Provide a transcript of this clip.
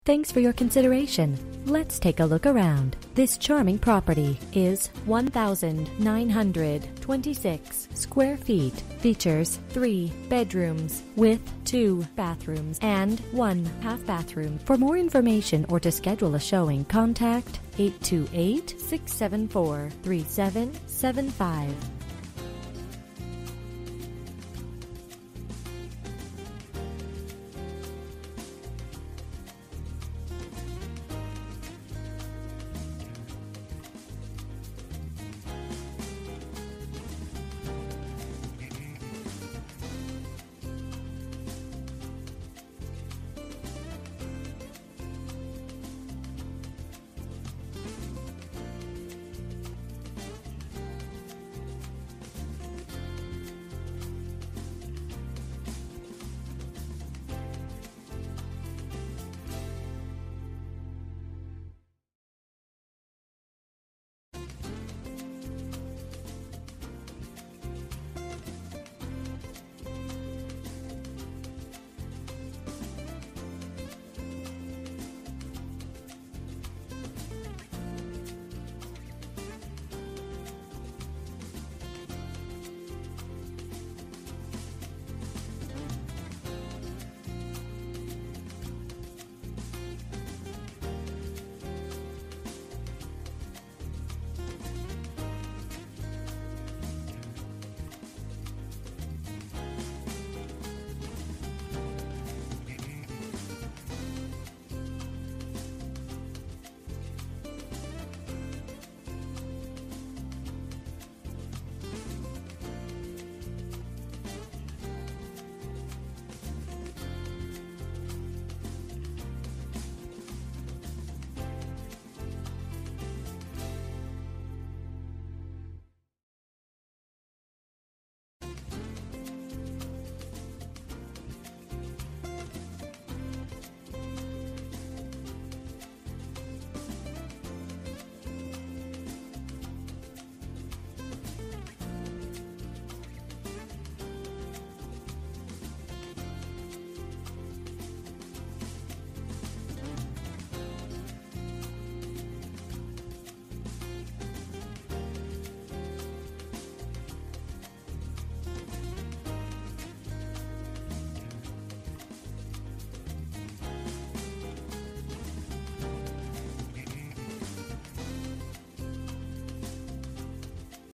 Thanks for your consideration. Let's take a look around. This charming property is 1,926 square feet. Features 3 bedrooms with 2 bathrooms and 1 half bathroom. For more information or to schedule a showing, contact 828-674-3775.